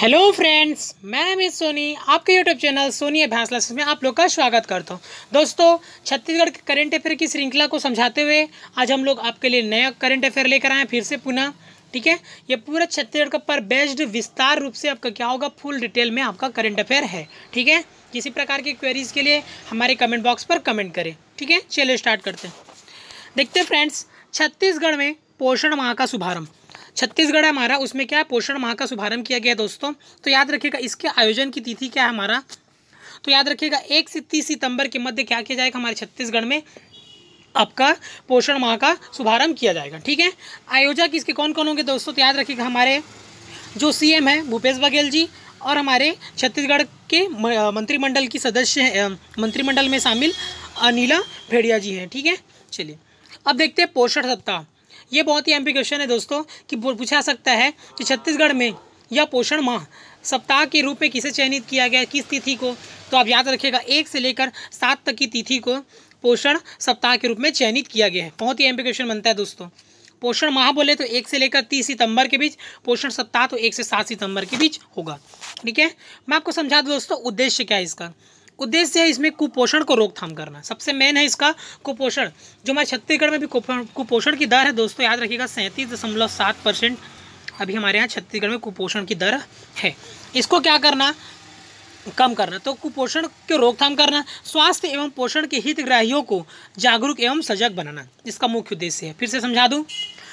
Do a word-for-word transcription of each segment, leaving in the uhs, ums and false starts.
Hello friends, मैं miss Soni आपके YouTube channel Soni अभ्यास क्लासेस में आप लोग का स्वागत करता हूं। दोस्तों, छत्तीसगढ़ के करंट अफेयर की श्रृंखला को समझाते हुए आज हम लोग आपके लिए नया करंट अफेयर लेकर आए हैं फिर से पुनः। ठीक है, ये पूरा छत्तीसगढ़ का पर बेस्ड विस्तार रूप से आपका क्या होगा, फुल डिटेल में आपका करंट अफेयर है। ठीक है, किसी प्रकार की क्वेरीज के लिए हमारे कमेंट बॉक्स पर कमेंट करें। ठीक है, चलिए स्टार्ट करते हैं। देखते हैं फ्रेंड्स, छत्तीसगढ़ में पोषण माह का शुभारंभ। छत्तीसगढ़ हमारा, उसमें क्या है, पोषण माह का शुभारंभ किया गया दोस्तों। तो याद रखिएगा इसके आयोजन की तिथि क्या है हमारा, तो याद रखिएगा एक से तीस सितंबर के मध्य क्या किया जाएगा हमारे छत्तीसगढ़ में आपका पोषण माह का शुभारंभ किया जाएगा। ठीक है, आयोजक इसके कौन कौन होंगे दोस्तों, तो याद रखिएगा हमारे जो सीएम है भूपेश बघेल जी और हमारे छत्तीसगढ़ के मंत्रिमंडल की सदस्य मंत्रिमंडल में शामिल अनिला भेड़िया जी हैं। ठीक है, चलिए अब देखते हैं पोषण सप्ताह। ये बहुत ही एमपी क्वेश्चन है दोस्तों कि पूछा सकता है कि छत्तीसगढ़ में यह पोषण माह सप्ताह के रूप में किसे चयनित किया गया, किस तिथि को। तो आप याद रखिएगा एक से लेकर सात तक की तिथि को पोषण सप्ताह के रूप में चयनित किया गया है। बहुत ही एमपी क्वेश्चन बनता है दोस्तों। पोषण माह बोले तो एक से लेकर तीस सितंबर के बीच, पोषण सप्ताह तो एक से सात सितंबर के बीच होगा। ठीक है, मैं आपको समझा दूँ दोस्तों उद्देश्य क्या है इसका। उद्देश्य है इसमें कुपोषण को रोकथाम करना, सबसे मेन है इसका कुपोषण। जो हमारे छत्तीसगढ़ में भी कुपोषण की दर है दोस्तों, याद रखिएगा सैंतीस दशमलव सात परसेंट अभी हमारे यहाँ छत्तीसगढ़ में कुपोषण की दर है। इसको क्या करना, कम करना। तो कुपोषण को रोकथाम करना, स्वास्थ्य एवं पोषण के हितग्राहियों को जागरूक एवं सजग बनाना, इसका मुख्य उद्देश्य है। फिर से समझा दूँ,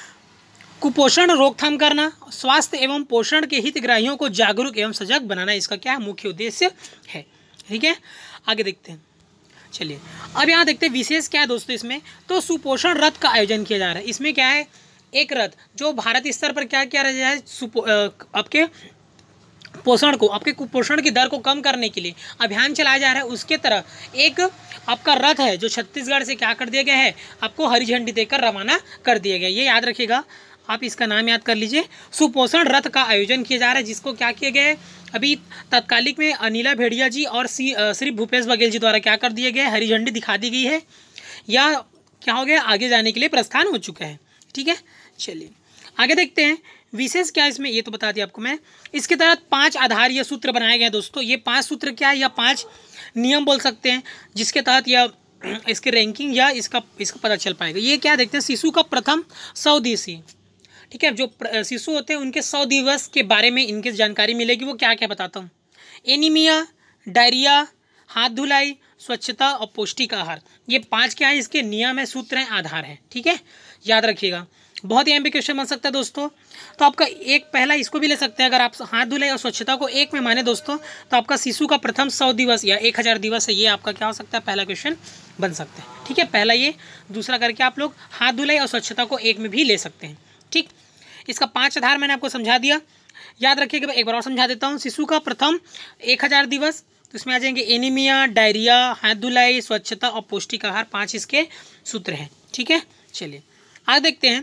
कुपोषण रोकथाम करना, स्वास्थ्य एवं पोषण के हितग्राहियों को जागरूक एवं सजग बनाना, इसका क्या है, मुख्य उद्देश्य है। ठीक है, आगे देखते हैं। चलिए अब यहाँ देखते हैं विशेष क्या है दोस्तों इसमें। तो सुपोषण रथ का आयोजन किया जा रहा है। इसमें क्या है, एक रथ जो भारत स्तर पर क्या किया जा रहा है, आपके पोषण को, आपके कुपोषण की दर को कम करने के लिए अभियान चलाया जा रहा है। उसके तरह एक आपका रथ है जो छत्तीसगढ़ से क्या कर दिया गया है, आपको हरी झंडी देकर रवाना कर दिया गया। ये याद रखिएगा, आप इसका नाम याद कर लीजिए। सुपोषण रथ का आयोजन किया जा रहा है, जिसको क्या किया गया है, अभी तत्कालिक में अनिला भेड़िया जी और सी श्री भूपेश बघेल जी द्वारा क्या कर दिया गया है, हरी झंडी दिखा दी गई है, या क्या हो गया, आगे जाने के लिए प्रस्थान हो चुका है। ठीक है, चलिए आगे देखते हैं विशेष क्या इसमें, ये तो बता दिया आपको मैं। इसके तहत पांच आधार या सूत्र बनाए गए दोस्तों। ये पांच सूत्र क्या है, या पांच नियम बोल सकते हैं, जिसके तहत यह इसके रैंकिंग या इसका इसका पता चल पाएगा। ये क्या देखते हैं, शिशु का प्रथम सौ दिवसीय, ठीक है, जो शिशु होते हैं उनके सौ दिवस के बारे में इनकी जानकारी मिलेगी। वो क्या क्या बताता हूँ, एनीमिया, डायरिया, हाथ धुलाई, स्वच्छता और पौष्टिक आहार, ये पांच क्या है, इसके नियम है, सूत्र हैं, आधार हैं। ठीक है, याद रखिएगा, बहुत ही एमपी क्वेश्चन बन सकता है दोस्तों। तो आपका एक पहला इसको भी ले सकते हैं, अगर आप हाथ धुलाई और स्वच्छता को एक में माने दोस्तों, तो आपका शिशु का प्रथम सौ दिवस या एक हज़ार दिवस है, ये आपका क्या हो सकता है, पहला क्वेश्चन बन सकता है। ठीक है, पहला ये, दूसरा करके आप लोग हाथ धुलाई और स्वच्छता को एक में भी ले सकते हैं। ठीक, इसका पांच आधार मैंने आपको समझा दिया, याद रखिएगा। एक बार और समझा देता हूँ। शिशु का प्रथम एक हज़ार दिवस, तो इसमें आ जाएंगे एनीमिया, डायरिया, हाथ धुलाई, स्वच्छता और पौष्टिक आहार, पांच इसके सूत्र हैं। ठीक है, चलिए आगे देखते हैं।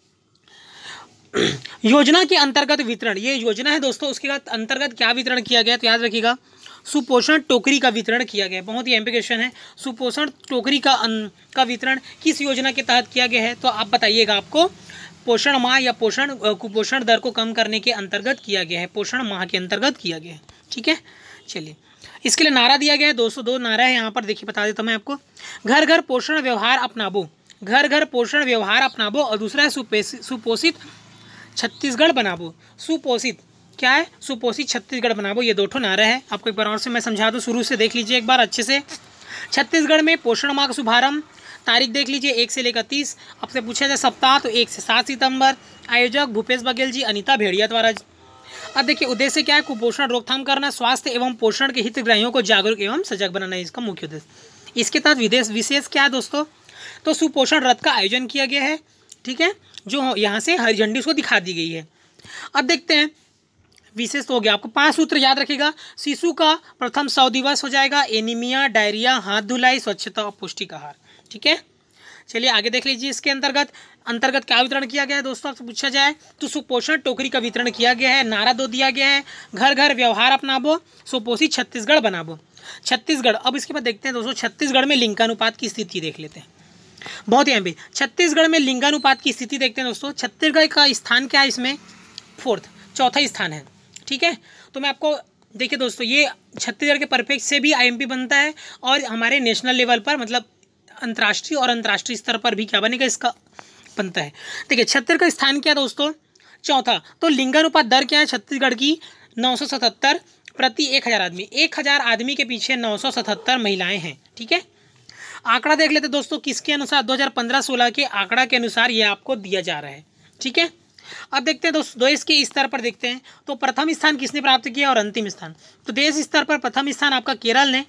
योजना के अंतर्गत वितरण, ये योजना है दोस्तों, उसके अंतर्गत क्या वितरण किया गया, तो याद रखिएगा सुपोषण टोकरी का वितरण किया गया। बहुत ही एमपी क्वेश्चन है, सुपोषण टोकरी का का वितरण किस योजना के तहत किया गया है, तो आप बताइएगा। आपको पोषण माह या पोषण कुपोषण दर को कम करने के अंतर्गत किया गया है, पोषण माह के अंतर्गत किया गया है। ठीक है, चलिए इसके लिए नारा दिया गया है दोस्तों, दो नारा है यहाँ पर, देखिए बता देता हूँ मैं आपको। घर घर पोषण व्यवहार अपनाबो, घर घर पोषण व्यवहार अपनाबो, और दूसरा है सुपोषित छत्तीसगढ़ बनाबो। सुपोषित क्या है, सुपोषित छत्तीसगढ़ बनाबो, ये दो ठो नारा है। आपको एक बार और से मैं समझा दूँ, शुरू से देख लीजिए एक बार अच्छे से। छत्तीसगढ़ में पोषण माह का शुभारंभ, तारीख देख लीजिए एक से लेकर तीस। आपसे पूछा जाए सप्ताह, तो एक से सात सितंबर। आयोजक भूपेश बघेल जी, अनिता भेड़िया द्वारा। अब देखिए उद्देश्य क्या है, कुपोषण रोकथाम करना, स्वास्थ्य एवं पोषण के हितग्राहियों को जागरूक एवं सजग बनाना, इसका मुख्य उद्देश्य। इसके तहत विदेश विशेष क्या है दोस्तों, तो सुपोषण रथ का आयोजन किया गया है। ठीक है, जो यहाँ से हरी झंडी उसको दिखा दी गई है। अब देखते हैं विशेष तो हो गया, आपको पांच सूत्र याद रखिएगा। शिशु का प्रथम सौ दिवस हो जाएगा, एनीमिया, डायरिया, हाथ धुलाई, स्वच्छता और पौष्टिक आहार। ठीक है, चलिए आगे देख लीजिए। इसके अंतर्गत अंतर्गत क्या वितरण किया गया है दोस्तों, आपसे पूछा जाए तो सुपोषण टोकरी का वितरण किया गया है। नारा दो दिया गया है, घर घर व्यवहार अपनाबो, सुपोषित छत्तीसगढ़ बनाबो। छत्तीसगढ़, अब इसके बाद देखते हैं दोस्तों, छत्तीसगढ़ में लिंगानुपात की स्थिति देख लेते हैं। बहुत ही एमपी, छत्तीसगढ़ में लिंगानुपात की स्थिति देखते हैं दोस्तों। छत्तीसगढ़ का स्थान क्या है इसमें, फोर्थ, चौथा स्थान है। ठीक है। तो मैं आपको देखिए दोस्तों, ये छत्तीसगढ़ के परफेक्ट से भी आईएमपी बनता है और हमारे नेशनल लेवल पर मतलब अंतर्राष्ट्रीय और अंतर्राष्ट्रीय स्तर पर भी क्या बनेगा, इसका बनता है। देखिए छत्तीसगढ़ का स्थान क्या है दोस्तों, चौथा। तो लिंगानुपात दर क्या है छत्तीसगढ़ की, नौ सौ सतहत्तर प्रति एक हज़ार आदमी। एक हज़ार आदमी के पीछे नौ सौ सतहत्तर महिलाएं हैं, ठीक है। आंकड़ा देख लेते दोस्तों, किसके अनुसार, दो हज़ार पंद्रह सोलह के आंकड़ा के अनुसार ये आपको दिया जा रहा है, ठीक है। अब देखते हैं दोस्तों, देश के स्तर पर देखते हैं तो प्रथम स्थान किसने प्राप्त किया और अंतिम स्थान। तो देश स्तर पर प्रथम स्थान आपका केरल ने,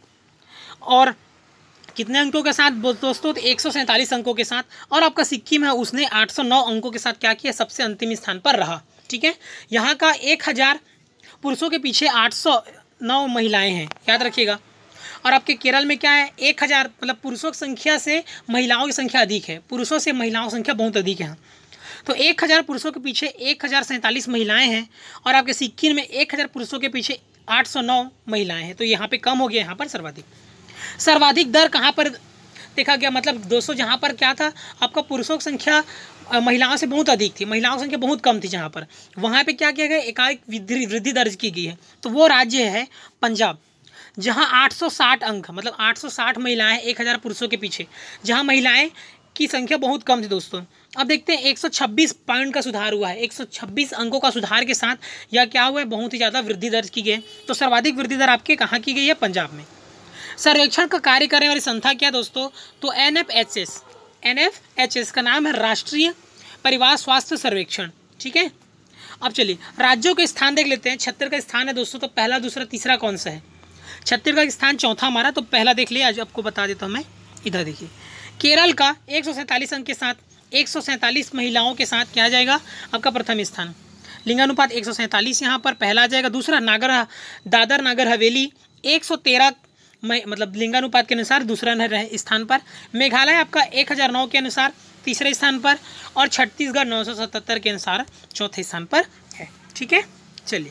और कितने अंकों के साथ दोस्तों, तो एक सौ सैंतालीस अंकों के साथ। और आपका सिक्किम है, उसने आठ सौ नौ अंकों के साथ क्या किया, सबसे अंतिम स्थान पर रहा, ठीक है। यहाँ का एक हज़ार पुरुषों के पीछे आठ सौ नौ महिलाएं हैं, याद रखिएगा। और आपके केरल में क्या है, एक हज़ार मतलब पुरुषों की संख्या से महिलाओं की संख्या अधिक है, पुरुषों से महिलाओं की संख्या बहुत अधिक है। तो एक हज़ार पुरुषों के पीछे एक हज़ार सैंतालीस महिलाएँ हैं, और आपके सिक्किम में एक हज़ार पुरुषों के पीछे आठ सौ नौ महिलाएँ हैं। तो यहाँ पे कम हो गया, यहाँ पर सर्वाधिक। सर्वाधिक दर कहाँ पर देखा गया, मतलब दोस्तों जहाँ पर क्या था, आपका पुरुषों की संख्या महिलाओं से बहुत अधिक थी, महिलाओं की संख्या बहुत कम थी, जहाँ पर वहाँ पे क्या किया गया, एकाएक वृद्धि दर्ज की गई है। तो वो राज्य है पंजाब, जहाँ आठ सौ साठ अंक मतलब आठ सौ साठ महिलाएं एक हज़ार पुरुषों के पीछे, जहाँ महिलाएं की संख्या बहुत कम थी दोस्तों। अब देखते हैं एक सौ छब्बीस पॉइंट का सुधार हुआ है, एक सौ छब्बीस अंकों का सुधार के साथ यह क्या हुआ है, बहुत ही ज़्यादा वृद्धि दर्ज की गई है। तो सर्वाधिक वृद्धि दर आपके कहाँ की गई है, पंजाब में। सर्वेक्षण का कार्य करने वाली संस्था क्या दोस्तों, तो N F H S N F H S का नाम है राष्ट्रीय परिवार स्वास्थ्य सर्वेक्षण, ठीक है। अब चलिए राज्यों के स्थान देख लेते हैं। छत्तीसगढ़ का स्थान है दोस्तों, तो पहला दूसरा तीसरा कौन सा है, छत्तीसगढ़ का स्थान चौथा हमारा। तो पहला देख लिया, आज आपको बता देता हूँ मैं, इधर देखिए केरल का एक सौ सैंतालीस अंक के साथ, एक सौ सैंतालीस महिलाओं के साथ क्या आ जाएगा आपका प्रथम स्थान। लिंगानुपात एक सौ सैंतालीस यहाँ पर पहला आ जाएगा। दूसरा नागर दादर नागर हवेली एक सौ तेरह मतलब लिंगानुपात के अनुसार दूसरा स्थान पर। मेघालय आपका एक हज़ार नौ के अनुसार तीसरे स्थान पर, और छत्तीसगढ़ नौ सौ सतहत्तर के अनुसार चौथे स्थान पर है, ठीक है। चलिए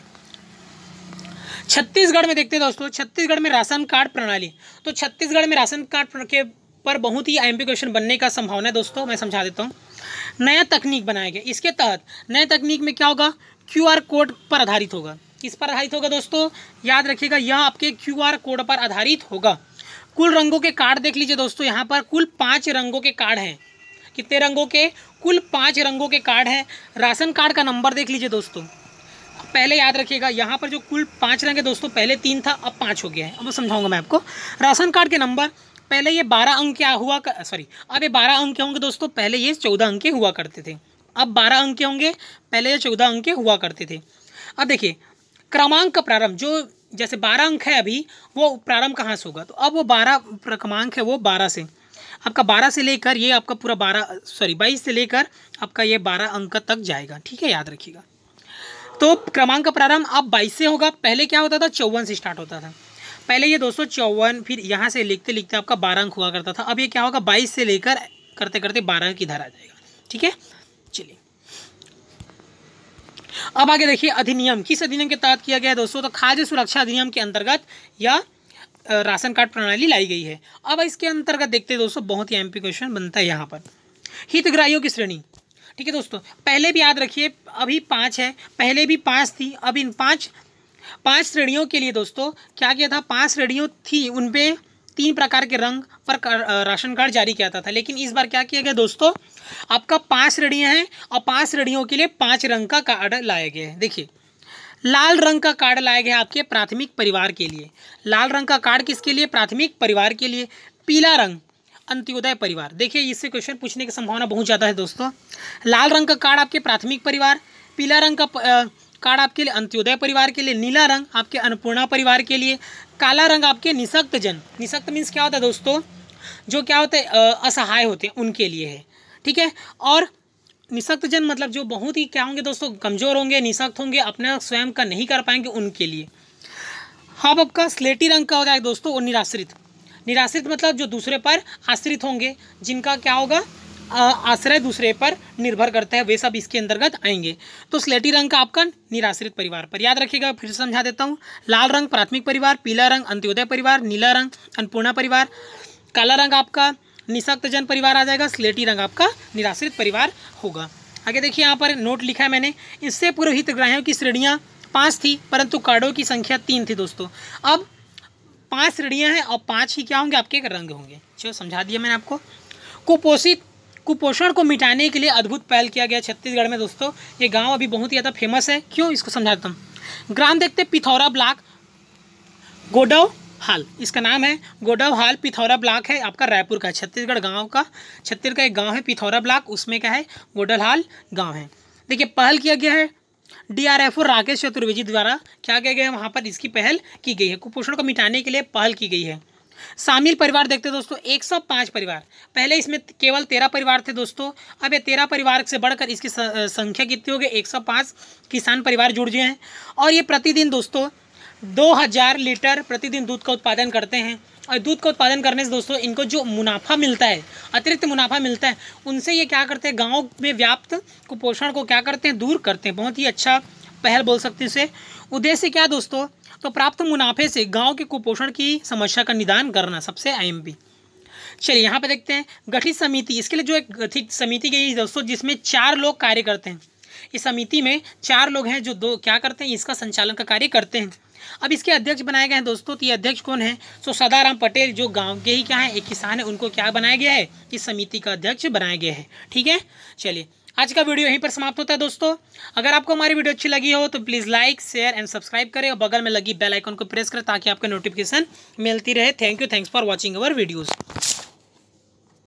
छत्तीसगढ़ में देखते हैं दोस्तों, छत्तीसगढ़ में राशन कार्ड प्रणाली। तो छत्तीसगढ़ में राशन कार्ड के पर बहुत ही आईएमपी क्वेश्चन बनने का संभावना है दोस्तों, मैं समझा देता हूँ। नया तकनीक बनाया गया, इसके तहत नए तकनीक में क्या होगा, क्यूआर कोड पर आधारित होगा। किस पर आधारित होगा दोस्तों, याद रखिएगा, यह आपके क्यूआर कोड पर आधारित होगा। कुल रंगों के कार्ड देख लीजिए दोस्तों, यहाँ पर कुल पाँच रंगों के कार्ड हैं। कितने रंगों के, कुल पाँच रंगों के कार्ड हैं। राशन कार्ड का नंबर देख लीजिए दोस्तों, पहले याद रखिएगा यहाँ पर जो कुल पाँच रंग है दोस्तों, पहले तीन था अब पाँच हो गया है। अब समझाऊंगा मैं आपको। राशन कार्ड के नंबर पहले ये बारह अंक क्या हुआ कर, सॉरी अब ये बारह अंक के होंगे दोस्तों, पहले ये चौदह अंक के हुआ करते थे, अब बारह अंक के होंगे, पहले ये चौदह अंक के हुआ करते थे। अब देखिए क्रमांक का प्रारंभ, जो जैसे बारह अंक है अभी, वो प्रारंभ कहाँ से होगा, तो अब वो बारह क्रमांक है वो बारह से, आपका बारह से लेकर ये आपका पूरा बारह सॉरी बाईस से लेकर आपका ये बारह अंक तक जाएगा, ठीक है, याद रखिएगा। तो क्रमांक का प्रारंभ अब बाईस से होगा, पहले क्या होता था, चौवन से स्टार्ट होता था। पहले ये दोस्तों चौवन, फिर यहाँ से लिखते लिखते आपका बारह अंक हुआ करता था, अब ये क्या होगा, बाईस से लेकर करते करते बारह अंक इधर आ जाएगा, ठीक है। चलिए अब आगे देखिए, अधिनियम किस अधिनियम के तहत किया गया है दोस्तों, तो खाद्य सुरक्षा अधिनियम के अंतर्गत या राशन कार्ड प्रणाली लाई गई है। अब इसके अंतर्गत देखते हैं दोस्तों, बहुत ही एमपी क्वेश्चन बनता है यहाँ पर। हितग्राहियों की श्रेणी, ठीक है दोस्तों, पहले भी याद रखिए, अभी पाँच है, पहले भी पाँच थी, अब इन पाँच पांच श्रेणियों के लिए दोस्तों क्या किया था, पांच श्रेणियों थी, उनपे तीन प्रकार के रंग पर राशन कार्ड जारी किया था। लेकिन इस बार क्या किया गया दोस्तों, आपका पांच श्रेणियां हैं और पांच श्रेणियों के लिए पांच रंग का कार्ड लाया गया है। देखिए लाल रंग का कार्ड लाया गया आपके प्राथमिक परिवार के लिए, लाल रंग का कार्ड किसके लिए, प्राथमिक परिवार के लिए। पीला रंग अंत्योदय परिवार, देखिए इससे क्वेश्चन पूछने की संभावना बहुत ज़्यादा है दोस्तों। लाल रंग का कार्ड आपके प्राथमिक परिवार, पीला रंग का कार्ड आपके लिए अंत्योदय परिवार के लिए, नीला रंग आपके अन्नपूर्णा परिवार के लिए, काला रंग आपके निशक्त जन, निशक्त मीन्स क्या होता है दोस्तों, जो क्या होते हैं असहाय होते हैं उनके लिए है, ठीक है। और निशक्त जन मतलब जो बहुत ही क्या होंगे दोस्तों, कमज़ोर होंगे, निशक्त होंगे, अपने स्वयं का नहीं कर पाएंगे, उनके लिए। हाँ आपका स्लेटी रंग का हो जाएगा दोस्तों, और निराश्रित, निराश्रित मतलब जो दूसरे पर आश्रित होंगे, जिनका क्या होगा आश्रय दूसरे पर निर्भर करता है, वे सब इसके अंतर्गत आएंगे। तो स्लेटी रंग का आपका निराश्रित परिवार पर, याद रखिएगा, फिर से समझा देता हूँ। लाल रंग प्राथमिक परिवार, पीला रंग अंत्योदय परिवार, नीला रंग अन्नपूर्णा परिवार, काला रंग आपका निशक्त जन परिवार आ जाएगा, स्लेटी रंग आपका निराश्रित परिवार होगा। आगे देखिए यहाँ पर नोट लिखा है मैंने, इससे पूर्व हितग्राहियों की श्रेणियाँ पाँच थी, परंतु कार्डों की संख्या तीन थी दोस्तों। अब पांच श्रेणियां हैं और पांच ही क्या होंगे, आपके रंग होंगे। चलो समझा दिया मैंने आपको। कुपोषित कुपोषण को मिटाने के लिए अद्भुत पहल किया गया छत्तीसगढ़ में दोस्तों। ये गांव अभी बहुत ही ज़्यादा फेमस है, क्यों, इसको समझाता हूँ। ग्राम देखते पिथौरा ब्लॉक, गोडव हाल इसका नाम है। गोडव हाल पिथौरा ब्लॉक है, आपका रायपुर का, छत्तीसगढ़ गाँव का, छत्तीसगढ़ का एक गाँव है पिथौरा ब्लॉक, उसमें क्या है, गोडल हाल गाँव है। देखिए पहल किया गया है डीआरएफओ राकेश चतुर्वेदी द्वारा, क्या किया गया है वहाँ पर, इसकी पहल की गई है, कुपोषण को मिटाने के लिए पहल की गई है। शामिल परिवार देखते हैं दोस्तों एक सौ पाँच परिवार, पहले इसमें केवल तेरह परिवार थे दोस्तों, अब ये तेरह परिवार से बढ़कर इसकी संख्या कितनी हो गई, एक सौ पाँच किसान परिवार जुड़ गए हैं। और ये प्रतिदिन दोस्तों दो हज़ार लीटर प्रतिदिन दूध का उत्पादन करते हैं। और दूध का उत्पादन करने से दोस्तों इनको जो मुनाफा मिलता है, अतिरिक्त मुनाफा मिलता है, उनसे ये क्या करते हैं, गाँव में व्याप्त कुपोषण को क्या करते हैं, दूर करते हैं। बहुत ही अच्छा पहल बोल सकते हैं इसे। उद्देश्य क्या दोस्तों, तो प्राप्त मुनाफे से गांव के कुपोषण की समस्या का निदान करना, सबसे अहम भी। चलिए यहाँ पे देखते हैं गठित समिति, इसके लिए जो एक गठित समिति गई है दोस्तों, जिसमें चार लोग कार्य करते हैं। इस समिति में चार लोग हैं जो दो क्या करते हैं, इसका संचालन का कार्य करते हैं। अब इसके अध्यक्ष बनाए गए हैं दोस्तों, तो ये अध्यक्ष कौन है, तो सदाराम पटेल जो गांव के ही क्या है, एक किसान है, उनको क्या बनाया गया है, इस समिति का अध्यक्ष बनाया गया है। ठीक है, चलिए आज का वीडियो यहीं पर समाप्त होता है दोस्तों। अगर आपको हमारी वीडियो अच्छी लगी हो तो please like share and subscribe करें और बगल में लगी बेल आइकन को प्रेस करें ताकि आपको नोटिफिकेशन मिलती रहे। Thank you, thanks for watching our videos.